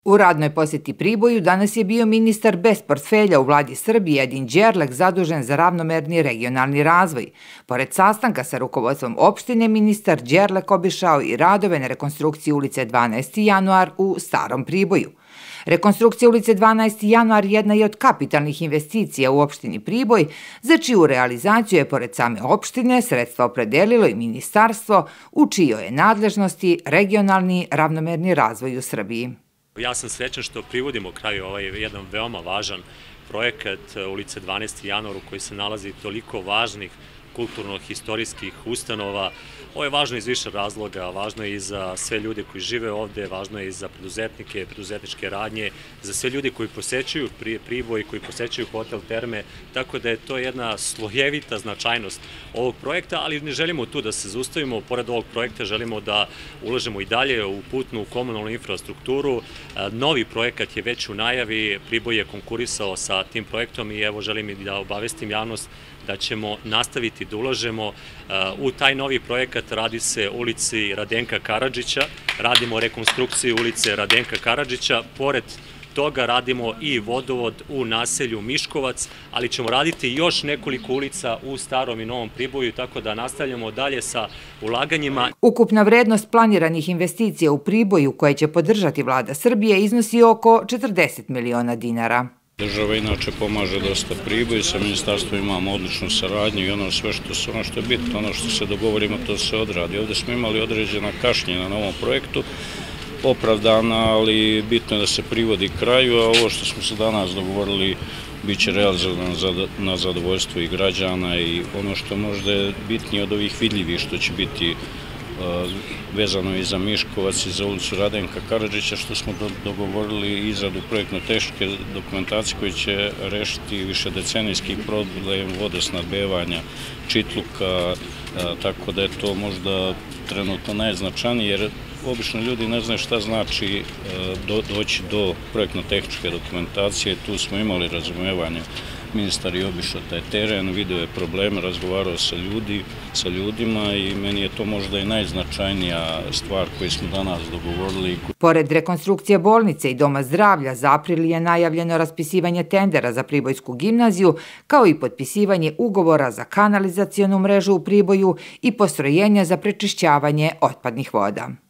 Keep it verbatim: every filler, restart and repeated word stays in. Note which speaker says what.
Speaker 1: U radnoj posjeti Priboju danas je bio ministar bez portfelja u vladi Srbije Edin Đerlek zadužen za ravnomerni regionalni razvoj. Pored sastanka sa rukovodstvom opštine, ministar Đerlek obišao i radove na rekonstrukciji ulice dvanaesti januar u Starom Priboju. Rekonstrukcija ulice dvanaesti januar jedna je od kapitalnih investicija u opštini Priboj, za čiju realizaciju je pored same opštine sredstva opredelilo i ministarstvo u čijoj je nadležnosti regionalni ravnomerni razvoj u Srbiji.
Speaker 2: Ja sam srećan što privodimo kraju ovaj jedan veoma važan projekat ulice dvanaesti januar u koji se nalazi toliko važnih kulturno-historijskih ustanova. Ovo je važno iz više razloga, važno je i za sve ljude koji žive ovde, važno je i za preduzetnike, preduzetničke radnje, za sve ljude koji posećuju Priboj, koji posećuju hotel Terme, tako da je to jedna slojevita značajnost ovog projekta, ali ne želimo tu da se zaustavimo. Pored ovog projekta želimo da ulažemo i dalje u putnu komunalnu infrastrukturu. Novi projekat je već u najavi, Priboj je konkurisao sa tim projektom i evo želim i da obavestim javnost da ćemo nastaviti da ulažemo u taj novi projekat. Radi se ulici Radenka Karadžića, radimo rekonstrukciju ulice Radenka Karadžića, pored toga radimo i vodovod u naselju Miškovac, ali ćemo raditi još nekoliko ulica u Starom i Novom Priboju, tako da nastavljamo dalje sa ulaganjima.
Speaker 1: Ukupna vrednost planiranih investicija u Priboju koje će podržati vlada Srbije iznosi oko četrdeset miliona dinara.
Speaker 3: Država inače pomaže dosta Priboju, sa ministarstvom imamo odličnu saradnju i ono sve što, ono što je bitno, ono što se dogovorimo, to se odradi. Ovdje smo imali određena kašnjenja na ovom projektu, opravdana, ali bitno je da se privodi kraju, a ovo što smo se danas dogovorili bit će realizovano na zadovoljstvo i građana i ono što možda je bitnije od ovih vidljivih što će biti vezano i za Miškovac i za ulicu Radenka Karadžića, što smo dogovorili izradu projektno-tehničke dokumentacije koji će rešiti višedecenijski problem vodosnabdevanja Čitluka, tako da je to možda trenutno najznačajnije, jer obično ljudi ne znaju šta znači doći do projektno-tehničke dokumentacije. Tu smo imali razumevanje. Ministar je obišao taj teren, vidio je probleme, razgovarao sa ljudi, sa ljudima i meni je to možda i najznačajnija stvar koju smo danas dogovorili.
Speaker 1: Pored rekonstrukcije bolnice i doma zdravlja, za april je najavljeno raspisivanje tendera za Pribojsku gimnaziju, kao i potpisivanje ugovora za kanalizacionu mrežu u Priboju i postrojenja za prečišćavanje otpadnih voda.